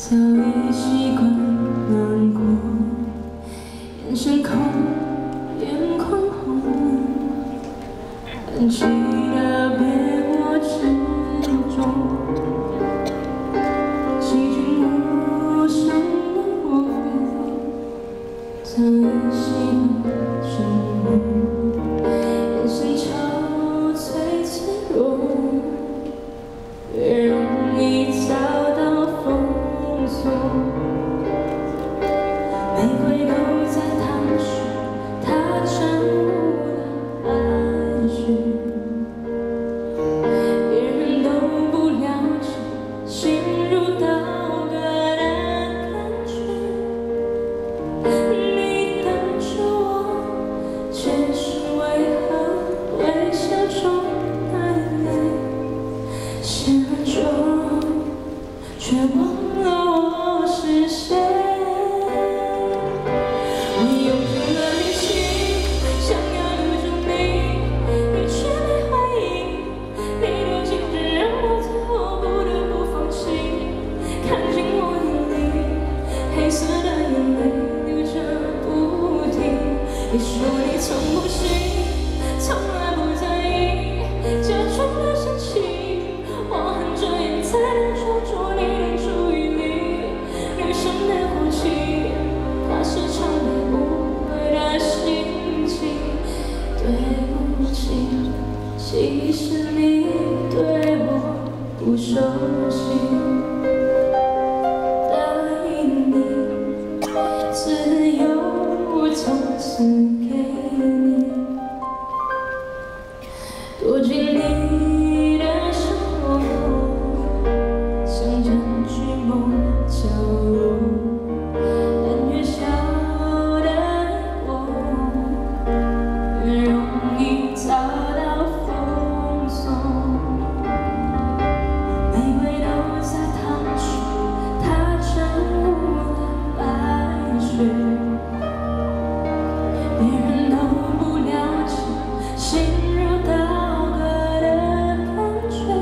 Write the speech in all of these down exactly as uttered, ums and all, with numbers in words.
早已习惯难过，眼神空，眼眶红，很记得别我执着，几经无声的我，早已习惯沉默，眼神憔悴脆弱，越容易遭到封锁。玫瑰都在淌水，它沾污了爱绪，别人都不了解心如刀割的感觉。你等着我，却是为何微笑中带泪，写了就却忘了我是谁。我用尽了力气，想要留住你，你却没回应。你的坚持让我最后不得不放弃。看进我眼里，黑色的眼泪流着不停。你说你从不信，从来不在意，假装的生气。我含着眼才能抓住你的注意力。女生的火气，它是常被误会的心情。对不起，其实你对我不熟悉。答应你，自由从此给你，躲进你的生活，想占据某角落。但越小的我，越容易遭到封锁。玫瑰都在淌水，它沾污了白雪。别人都不了解心如刀割的感觉。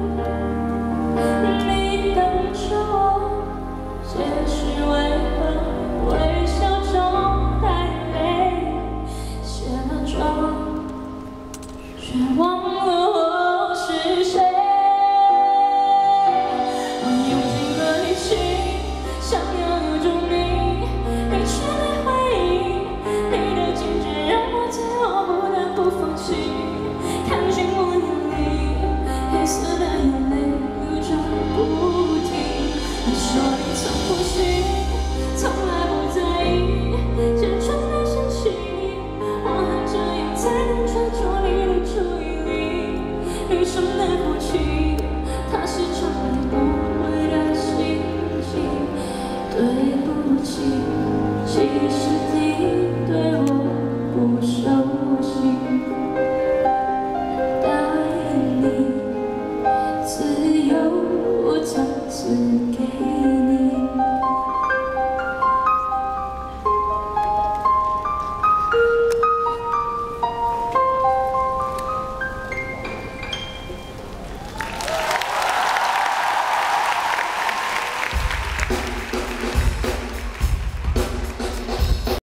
你等着我，解释为何微笑中带泪，卸了妆，却忘了我是谁。我用尽了力气，想要留住你，你却没回应。你的坚持让我最后不得不放弃。看进我眼里，黑色的眼泪流着不停。你说你从不信，从来不在意，假装的生气。我含着眼才能抓住你的注意力。女生的火气，它是常来不